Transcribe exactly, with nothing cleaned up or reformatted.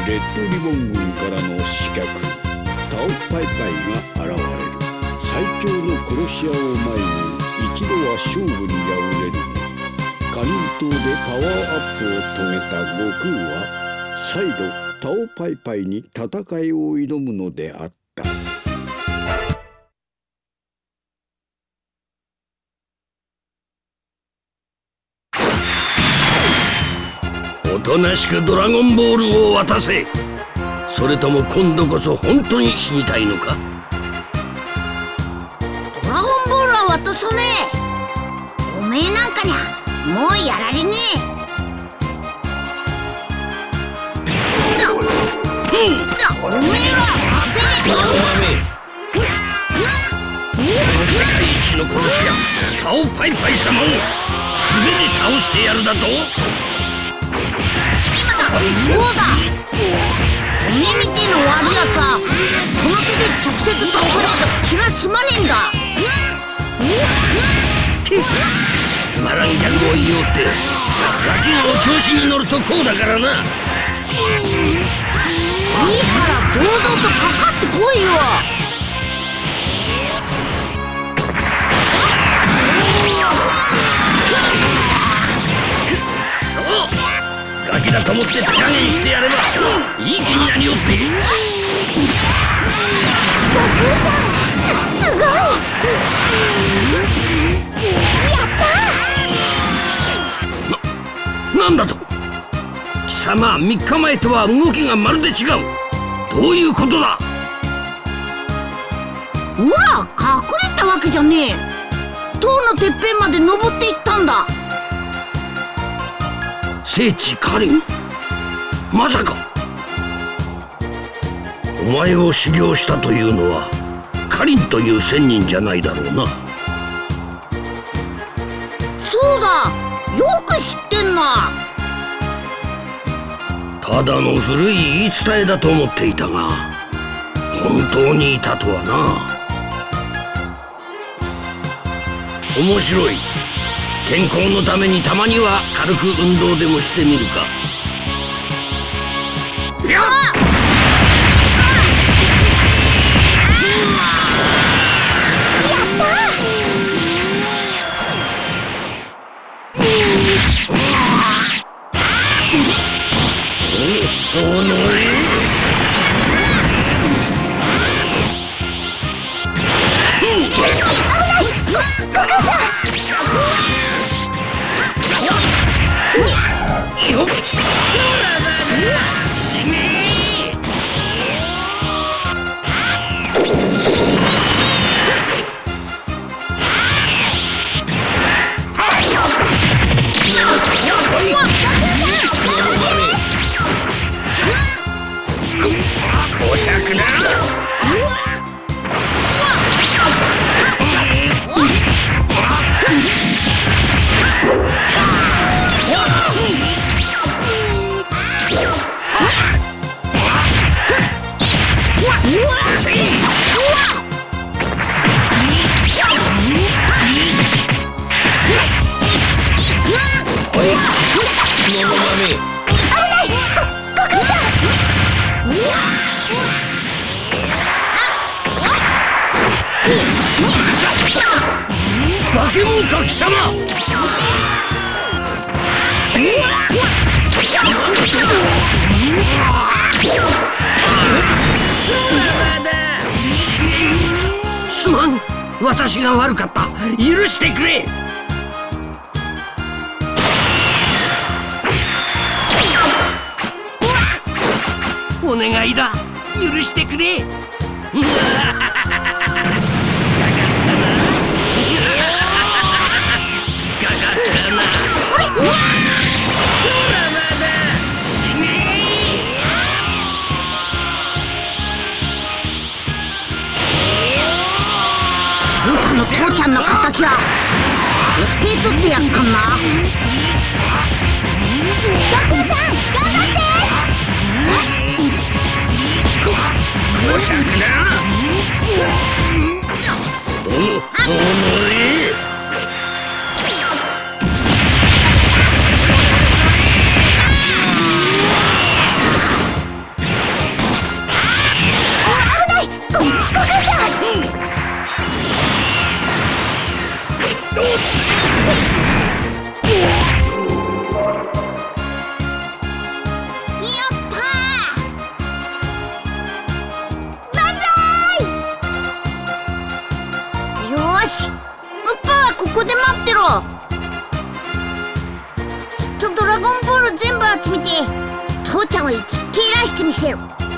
レッドリボン軍からの刺客タオパイパイが現れる。最強の殺し屋を前に一度は勝負に敗れるもカリン島でパワーアップを遂げた悟空は再度タオパイパイに戦いを挑むのであった。 おとなしくドラゴンボールを渡せ。それとも今度こそ本当に死にたいのか。 ドラゴンボールは渡さねえ。おめえなんかにゃもうやられねえ。おめえは素手で倒す。この世界一の殺し屋タオパイパイ様を素手で倒してやるだと。そうだ、おめえみてえの悪いやつはこの手で直接倒さないと気が済まねえんだ。 つまらんギャグを言おうってガキがお調子に乗るとこうだからな。いいから堂々とかかってこいよ。くそ、ガキだと思って手加減してやればいい気になりおって。 悟空さん、す、すごい。やったな、なんだと。貴様、みっかまえとは動きがまるで違う。どういうことだ。 ほら、隠れたわけじゃねえ。塔のてっぺんまで登っていったんだ。 聖地カリン、まさかお前を修行したというのはカリンという仙人じゃないだろうな。 そうだ、よく知ってんな。 ただの古い言い伝えだと思っていたが本当にいたとはな。面白い。健康のためにたまには軽く運動でもしてみるか。やっ化け物か貴様。すまん、私が悪かった。許してくれ。お願いだ、許してくれ。父ちゃんの敵は絶対取ってやっかんな。悟空さん、頑張って。こ、こしゃくな。お、おのれ。 ドラゴンボール全部集めて父ちゃんを生きっけらしてみせる。